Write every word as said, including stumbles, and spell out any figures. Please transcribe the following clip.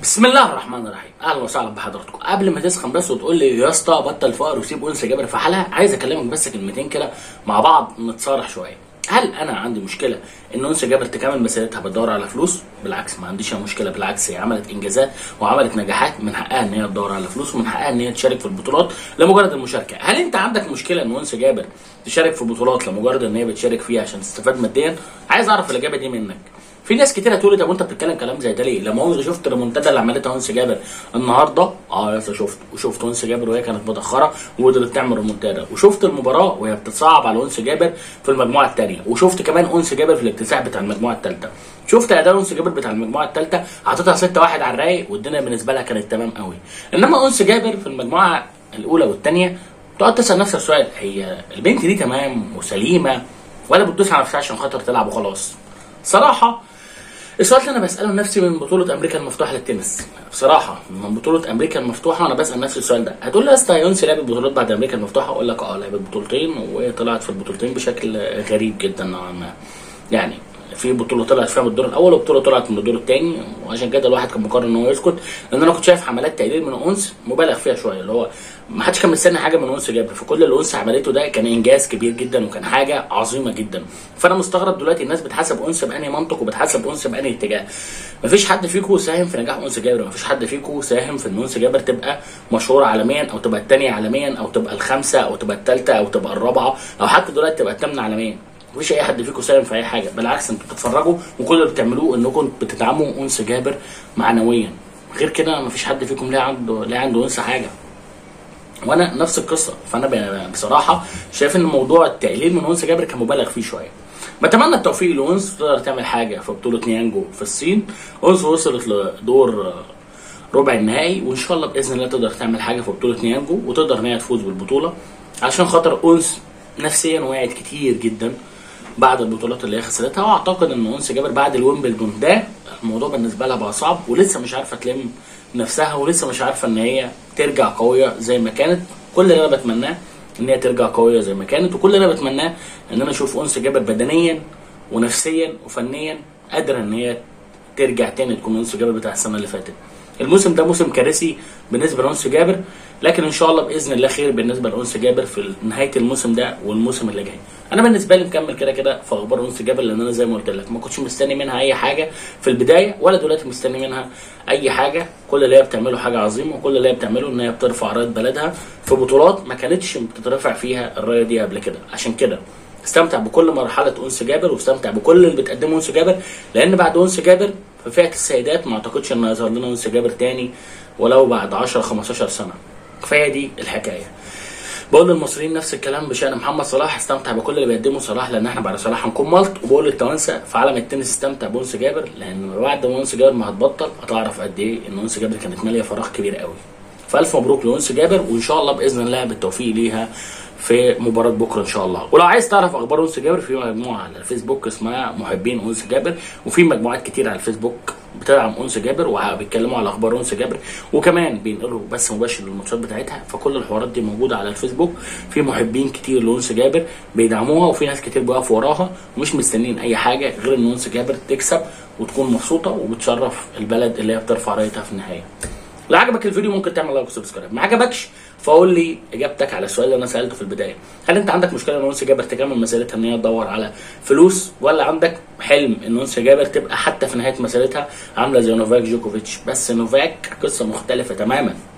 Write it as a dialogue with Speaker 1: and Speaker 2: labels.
Speaker 1: بسم الله الرحمن الرحيم. اهلا وسهلا بحضراتكم. قبل ما تسخن بس وتقول لي يا اسطى بطل فقر وسيب انثى جابر في حالها، عايز اكلمك بس كلمتين كده مع بعض نتصارح شويه. هل انا عندي مشكله ان انثى جابر تكمل مسيرتها بتدور على فلوس؟ بالعكس، ما عنديش مشكله، بالعكس هي عملت انجازات وعملت نجاحات، من حقها ان هي تدور على فلوس ومن حقها ان هي تشارك في البطولات لمجرد المشاركه. هل انت عندك مشكله ان انثى جابر تشارك في بطولات لمجرد ان هي بتشارك فيها عشان تستفاد ماديا؟ عايز اعرف الاجابه دي منك. في ناس كتير هتقول لي طب وانت بتتكلم كلام زي ده ليه؟ لما انت شفت الريمونتادا اللي عملتها انثى جابر النهارده، اه يا اسطى شفت، وشفت انثى جابر وهي كانت متاخره وقدرت تعمل ريمونتادا، وشفت المباراه وهي بتتصعب على انثى جابر في المجموعه الثانيه، وشفت كمان انثى جابر في الاكتساح بتاع المجموعه الثالثه. شفت اداء انثى جابر بتاع المجموعه الثالثه، عطتها ستة واحد على الرايق والدنيا بالنسبه لها كانت تمام قوي. انما انثى جابر في المجموعه الاولى والثانيه تقعد تسال نفسك السؤال، هي البنت دي تمام وسليمه ولا بتدوس على نفسها عشان خاطر تلعب وخلاص؟ صراحه السؤال اللي انا بساله لنفسي من بطوله امريكا المفتوحه للتنس، بصراحه من بطوله امريكا المفتوحه وانا بسال نفسي السؤال ده. هتقول لي يا اسطى يونسي لعبت بطولات بعد امريكا المفتوحه؟ اقول لك اه لعبت بطولتين وطلعت في البطولتين بشكل غريب جدا نوعا ما. يعني في بطوله طلعت فيها من الدور الاول وبطوله طلعت من الدور الثاني، وعشان كده الواحد كان مقرر ان هو يسكت، لان انا كنت شايف حملات تقليل من انس مبالغ فيها شويه، اللي هو ما حدش كان مستني حاجه من انس جابر، فكل اللي انس عملته ده كان انجاز كبير جدا وكان حاجه عظيمه جدا. فانا مستغرب دلوقتي الناس بتحاسب انس بانهي منطق وبتحاسب انس بانهي اتجاه. مفيش حد فيكم ساهم في نجاح انس جابر، مفيش حد فيكم ساهم في ان انس جابر تبقى مشهوره عالميا او تبقى الثانيه عالميا او تبقى الخامسه او تبقى الثالثه او تبقى الرابعه او حتى دلوقتي تبقى الثامنه عالميا. مفيش اي حد فيكم ساهم في اي حاجه، بالعكس انتوا بتتفرجوا وكل اللي بتعملوه انكم بتدعموا انثى جابر معنويا. غير كده مفيش حد فيكم ليه عنده ليه عنده انثى حاجه. وانا نفس القصه، فانا بصراحه شايف ان موضوع التقليل من انثى جابر كان مبالغ فيه شويه. بتمنى التوفيق لانثى تقدر تعمل حاجه في بطوله نيانجو في الصين. انثى وصلت لدور ربع النهائي، وان شاء الله باذن الله تقدر تعمل حاجه في بطوله نيانجو وتقدر ان هي تفوز بالبطوله، عشان خاطر انثى نفسيا وقعت كتير جدا بعد البطولات اللي هي خسرتها. واعتقد ان انثى جابر بعد الويمبلدون ده الموضوع بالنسبه لها بقى صعب، ولسه مش عارفه تلم نفسها، ولسه مش عارفه ان هي ترجع قويه زي ما كانت. كل اللي انا بتمناه ان هي ترجع قويه زي ما كانت، وكل اللي انا بتمناه ان انا اشوف انثى جابر بدنيا ونفسيا وفنيا قادره ان هي ترجع تاني تكون انثى جابر بتاع السنه اللي فاتت. الموسم ده موسم كارثي بالنسبه لانثى جابر، لكن ان شاء الله باذن الله خير بالنسبه لانثى جابر في نهايه الموسم ده والموسم اللي جاي. انا بالنسبه لي مكمل كده كده في اخبار انثى جابر، لان انا زي ما قلت لك ما كنتش مستني منها اي حاجه في البدايه ولا دلوقتي مستني منها اي حاجه. كل اللي هي بتعمله حاجه عظيمه، وكل اللي هي بتعمله ان هي بترفع رايه بلدها في بطولات ما كانتش بتترفع فيها الرايه دي قبل كده. عشان كده استمتع بكل مرحله انثى جابر واستمتع بكل اللي بتقدمه انثى جابر، لان بعد انثى جابر في فئه السيدات ما اعتقدش ان هيظهر لنا انثى جابر تاني ولو بعد عشرة خمستاشر سنه. كفايه دي الحكايه. بقول للمصريين نفس الكلام بشان محمد صلاح، استمتع بكل اللي بيقدمه صلاح لان احنا بعد صلاح هنكون ملط. وبقول للتوانسه في عالم التنس استمتع بانثى جابر، لان بعد ما انثى جابر ما هتبطل هتعرف قد ايه ان انثى جابر كانت ماليه فراغ كبير قوي. فالف مبروك لانثى جابر، وان شاء الله باذن الله بالتوفيق ليها في مباراه بكره ان شاء الله. ولو عايز تعرف اخبار انثى جابر، في مجموعه على الفيسبوك اسمها محبين انثى جابر، وفي مجموعات كتير على الفيسبوك بتدعم انثى جابر وبيتكلموا على اخبار انثى جابر، وكمان بينقلوا بث مباشر للماتشات بتاعتها. فكل الحوارات دي موجوده على الفيسبوك، في محبين كتير لانثى جابر بيدعموها، وفي ناس كتير بيقفوا وراها ومش مستنيين اي حاجه غير ان انثى جابر تكسب وتكون مبسوطه وبتشرف البلد اللي هي بترفع رايتها في النهايه. لو عجبك الفيديو ممكن تعمل لايك وسبسكرايب، ما عجبكش فقول لي اجابتك على السؤال اللي انا سالته في البدايه. هل انت عندك مشكله ان انثى جابر تكمل مسيرتها ان هي تدور على فلوس، ولا عندك حلم ان انثى جابر تبقى حتى في نهايه مسيرتها عامله زي نوفاك جوكوفيتش؟ بس نوفاك قصه مختلفه تماما.